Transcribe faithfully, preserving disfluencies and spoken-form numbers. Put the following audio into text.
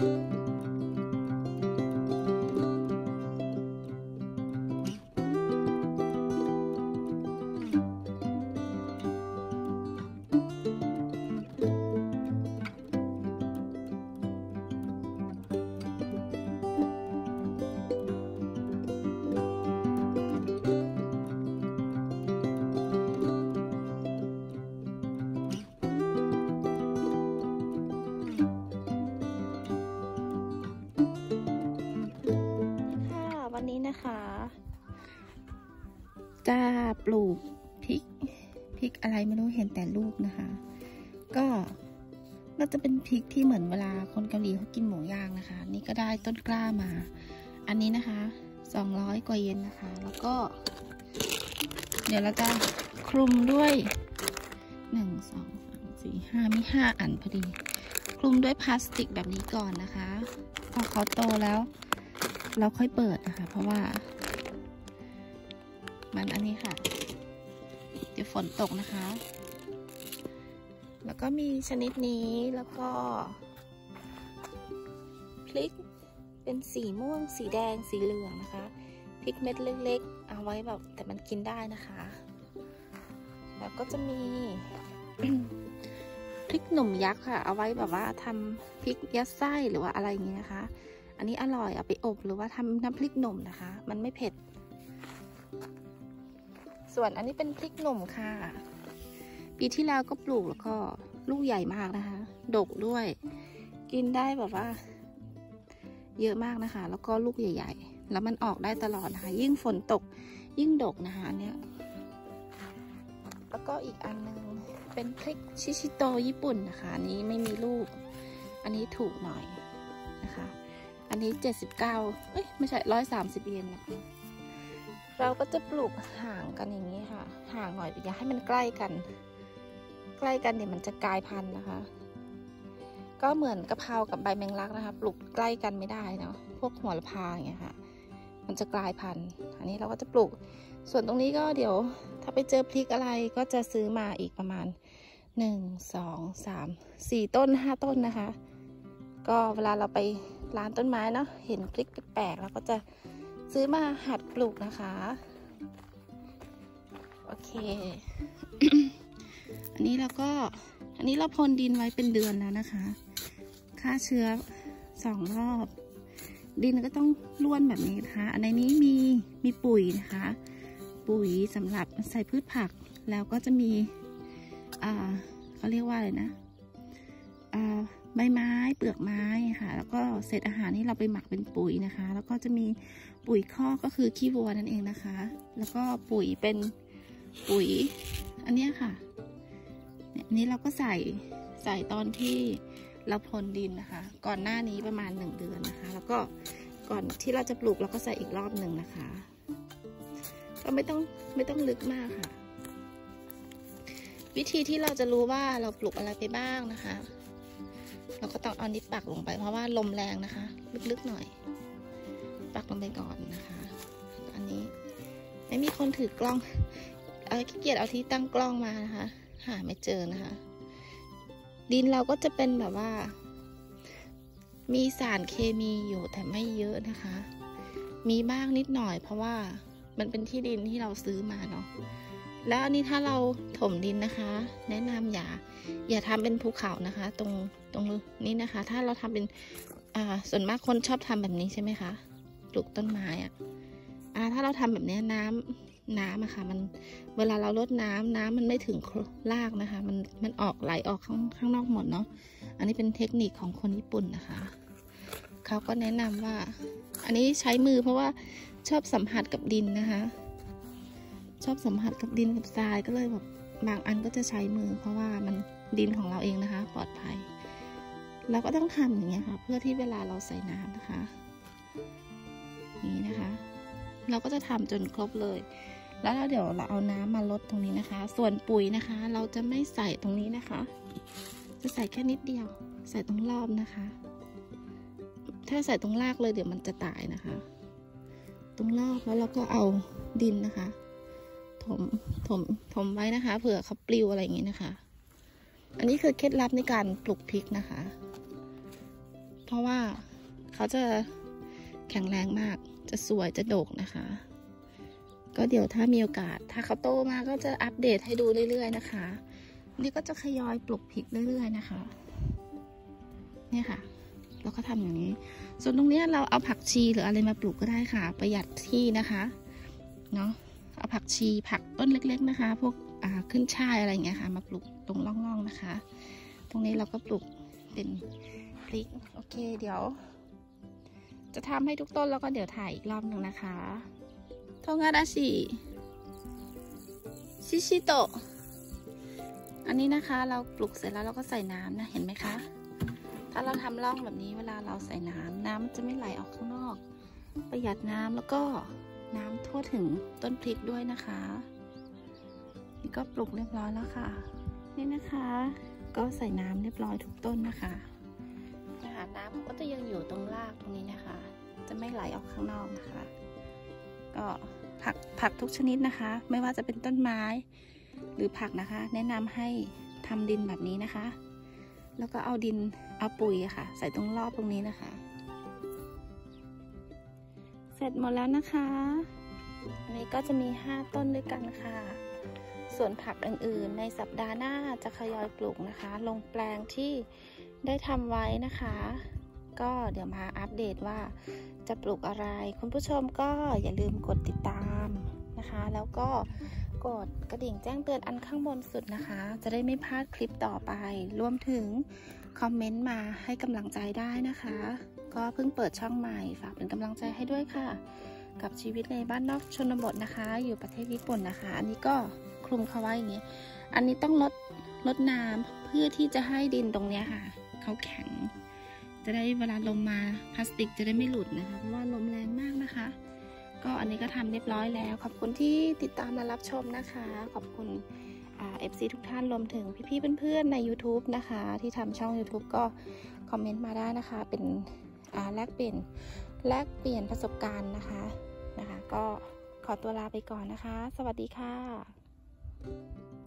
วันนี้นะคะจะปลูกพริกพริกอะไรไม่รู้เห็นแต่ลูกนะคะก็น่าจะเป็นพริกที่เหมือนเวลาคนเกาหลีเขากินหมูย่างนะคะนี่ก็ได้ต้นกล้ามาอันนี้นะคะสองร้อยกว่าเยนนะคะแล้วก็เดี๋ยวเราจะคลุมด้วยหนึ่งสองสามสี่ห้ามีห้าอันพอดีคลุมด้วยพลาสติกแบบนี้ก่อนนะคะพอเขาโตแล้วเราค่อยเปิดนะคะเพราะว่ามันอันนี้ค่ะเดี๋ยวฝนตกนะคะแล้วก็มีชนิดนี้แล้วก็พริกเป็นสีม่วงสีแดงสีเหลืองนะคะพริกเม็ดเล็กๆเอาไว้แบบแต่มันกินได้นะคะแล้วก็จะมี พริกหนุ่มยักษ์ค่ะเอาไว้แบบว่าทำพริกยัดไส้หรือว่าอะไรอย่างนี้นะคะอันนี้อร่อยเอาไปอบหรือว่าทำน้ำพริกหนุ่มนะคะมันไม่เผ็ดส่วนอันนี้เป็นพริกหนุ่มค่ะปีที่แล้วก็ปลูกแล้วก็ลูกใหญ่มากนะคะดกด้วยกินได้แบบว่าเยอะมากนะคะแล้วก็ลูกใหญ่ๆแล้วมันออกได้ตลอดนะคะยิ่งฝนตกยิ่งดกนะคะอันเนี้ยแล้วก็อีกอันนึงเป็นพริกชิชิโตญี่ปุ่นนะคะอันนี้ไม่มีลูกอันนี้ถูกหน่อยนะคะอันนี้เจ็ดสิบเก้าเอ้ยไม่ใช่ร้อยสามสิบเยนนะคะเราก็จะปลูกห่างกันอย่างนี้ค่ะห่างหน่อยอย่าให้มันใกล้กันใกล้กันเดี๋ยวมันจะกลายพันธุ์นะคะก็เหมือนกะเพรากับใบแมงลักนะคะปลูกใกล้กันไม่ได้เนาะพวกหัวละพาอย่างเงี้ยค่ะมันจะกลายพันธุ์อันนี้เราก็จะปลูกส่วนตรงนี้ก็เดี๋ยวถ้าไปเจอพริกอะไรก็จะซื้อมาอีกประมาณหนึ่งสองสามสี่ต้นห้าต้นนะคะก็เวลาเราไปร้านต้นไม้เนาะเห็นพริกแปลกๆเราก็จะซื้อมาหัดปลูกนะคะโอเค อันนี้เราก็อันนี้เราพ่นดินไว้เป็นเดือนแล้วนะคะฆ่าเชื้อสองรอบดินก็ต้องร่วนแบบนี้นะคะอันนี้มีมีปุ๋ยนะคะปุ๋ยสำหรับใส่พืชผักแล้วก็จะมีอ่าเขาเรียกว่าอะไรนะอ่าใบไม้เปลือกไม้ค่ะแล้วก็เศษอาหารที่เราไปหมักเป็นปุ๋ยนะคะแล้วก็จะมีปุ๋ยคอกก็คือขี้วัวนั่นเองนะคะแล้วก็ปุ๋ยเป็นปุ๋ยอันนี้ค่ะอันนี้เราก็ใส่ใส่ตอนที่เราพรวนดินนะคะก่อนหน้านี้ประมาณหนึ่งเดือนนะคะแล้วก็ก่อนที่เราจะปลูกเราก็ใส่อีกรอบหนึ่งนะคะก็ไม่ต้องไม่ต้องลึกมากค่ะวิธีที่เราจะรู้ว่าเราปลูกอะไรไปบ้างนะคะเราก็ต้องเอานิ้วปักลงไปเพราะว่าลมแรงนะคะลึกๆหน่อยปักลงไปก่อนนะคะอันนี้ไม่มีคนถือกล้องเอาขี้เกียจเอาที่ตั้งกล้องมานะคะหาไม่เจอนะคะดินเราก็จะเป็นแบบว่ามีสารเคมีอยู่แต่ไม่เยอะนะคะมีบ้างนิดหน่อยเพราะว่ามันเป็นที่ดินที่เราซื้อมาเนาะแล้วอันนี้ถ้าเราถมดินนะคะแนะนำอย่าอย่าทำเป็นภูเขานะคะตรงตรงนี้นะคะถ้าเราทำเป็นอ่าส่วนมากคนชอบทำแบบนี้ใช่ไหมคะปลูกต้นไม้อ่ะอ่าถ้าเราทำแบบนี้น้ำน้ำอะค่ะมันเวลาเราลดน้ำน้ำมันไม่ถึงรากนะคะมันมันออกไหลออกข้างข้างนอกหมดเนาะอันนี้เป็นเทคนิคของคนญี่ปุ่นนะคะเขาก็แนะนำว่าอันนี้ใช้มือเพราะว่าชอบสัมผัสกับดินนะคะชอบสัมผัสกับดินกับทรายก็เลยแบบบางอันก็จะใช้มือเพราะว่ามันดินของเราเองนะคะปลอดภัยเราก็ต้องทำอย่างเงี้ยค่ะเพื่อที่เวลาเราใส่น้ำนะคะนี่นะคะเราก็จะทำจนครบเลยแล้วเดี๋ยวเราเอาน้ำมาลดตรงนี้นะคะส่วนปุ๋ยนะคะเราจะไม่ใส่ตรงนี้นะคะจะใส่แค่นิดเดียวใส่ตรงรอบนะคะถ้าใส่ตรงรากเลยเดี๋ยวมันจะตายนะคะตรงรอบแล้วเราก็เอาดินนะคะถมถมถมไว้นะคะเผื่อเขาปลิวอะไรอย่างนี้นะคะอันนี้คือเคล็ดลับในการปลูกพริกนะคะพราะว่าเขาจะแข็งแรงมากจะสวยจะโดกนะคะก็เดี๋ยวถ้ามีโอกาสถ้าเขาโตมาก็จะอัปเดตให้ดูเรื่อยๆนะคะนี่ก็จะขยอยปลูกพริกเรื่อยๆนะคะเนี่ยค่ะเราก็ทำอย่างนี้ส่วนตรงนี้เราเอาผักชีหรืออะไรมาปลูกก็ได้ค่ะประหยัดที่นะคะเนาะเอาผักชีผักต้นเล็กๆนะคะพวกอ่าขึ้นช่ายอะไรอย่างเงี้ยค่ะมาปลูกตรงร่องๆนะคะตรงนี้เราก็ปลูกเป็นพริกโอเคเดี๋ยวจะทำให้ทุกต้นแล้วก็เดี๋ยวถ่ายอีกรอบหนึ่งนะคะโทงาดาชิชิชิโตะอันนี้นะคะเราปลูกเสร็จแล้วเราก็ใส่น้ำนะเห็นไหมคะถ้าเราทำร่องแบบนี้เวลาเราใส่น้ำน้ำมันจะไม่ไหลออกข้างนอกประหยัดน้ำแล้วก็น้ำทั่วถึงต้นพริกด้วยนะคะนี่ก็ปลูกเรียบร้อยแล้วค่ะนี่นะคะก็ใส่น้ำเรียบร้อยทุกต้นนะคะนะคะน้ำก็จะยังอยู่ตรงรากตรงนี้นะคะจะไม่ไหลออกข้างนอกนะคะก็ผักผักทุกชนิดนะคะไม่ว่าจะเป็นต้นไม้หรือผักนะคะแนะนำให้ทำดินแบบนี้นะคะแล้วก็เอาดินเอาปุ๋ยอะค่ะใส่ตรงรอบตรงนี้นะคะเสร็จหมดแล้วนะคะอันนี้ก็จะมีห้าต้นด้วยกันค่ะส่วนผักอื่นๆในสัปดาห์หน้าจะทยอยปลูกนะคะลงแปลงที่ได้ทำไว้นะคะก็เดี๋ยวมาอัปเดตว่าจะปลูกอะไรคุณผู้ชมก็อย่าลืมกดติดตามนะคะแล้วก็กดกระดิ่งแจ้งเตือนอันข้างบนสุดนะคะจะได้ไม่พลาดคลิปต่อไปรวมถึงคอมเมนต์มาให้กำลังใจได้นะคะก็เพิ่งเปิดช่องใหม่ฝากเป็นกำลังใจให้ด้วยค่ะกับชีวิตในบ้านนอกชนบทนะคะอยู่ประเทศญี่ปุ่นนะคะอันนี้ก็คลุมเขาไว้อย่างนี้อันนี้ต้องลดลดน้ำเพื่อที่จะให้ดินตรงนี้ค่ะเขาแข็งจะได้เวลาลมมาพลาสติกจะได้ไม่หลุดนะคะเพราะว่าลมแรงมากนะคะก็อันนี้ก็ทำเรียบร้อยแล้วขอบคุณที่ติดตามและรับชมนะคะขอบคุณเอฟซีทุกท่านรวมถึงพี่ๆเพื่อนๆใน ยูทูบ นะคะที่ทำช่อง ยูทูบ ก็คอมเมนต์มาได้นะคะเป็นแลกเปลี่ยนแลกเปลี่ยนประสบการณ์นะคะนะคะก็ขอตัวลาไปก่อนนะคะสวัสดีค่ะ